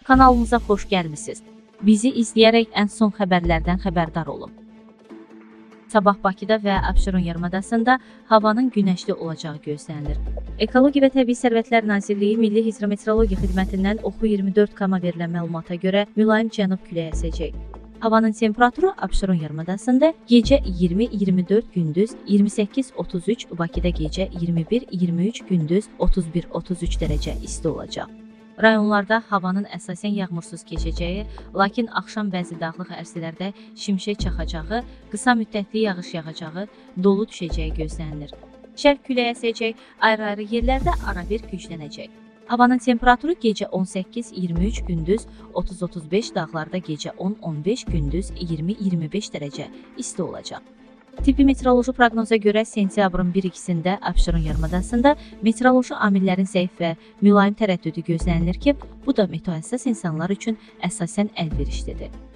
Kanalımıza xoş gəlmisiniz. Bizi izləyərək ən son xəbərlərdən xəbərdar olun. Sabah Bakıda və Abşeron yarımadasında havanın günəşli olacağı gözlənilir. Ekologiya və Təbii Sərvətlər Nazirliyi Milli Hidrometeorologiya Xidmətindən Oxu 24 verilən məlumata görə mülayim cənub küləyi əsəcək. Havanın temperaturu Abşeron yarımadasında gecə 20-24, gündüz 28-33, Bakıda gecə 21-23, gündüz 31-33 dərəcə isti olacaq. Rayonlarda havanın əsasən yağmursuz keçəcəyi, lakin axşam bəzi dağlıq ərazilərdə şimşək çaxacağı, qısa müddətli yağış yağacağı, dolu düşəcəyi gözlənilir. Şərq küləyi əsəcək, ayrı-ayrı yerlərdə arabir güclənəcək. Havanın temperaturu gecə 18-23, gündüz 30-35, dağlarda gecə 10-15, gündüz 20-25 dərəcə isti olacaq. Tibbi meteoroloji proqnoza görə sentyabrın 1-2-sində Abşeron yarımadasında meteoroloji amillərin zəif və mülayim tərəddüdü gözlənilir ki, bu da meteohəssas insanlar üçün əsasən əlverişlidir.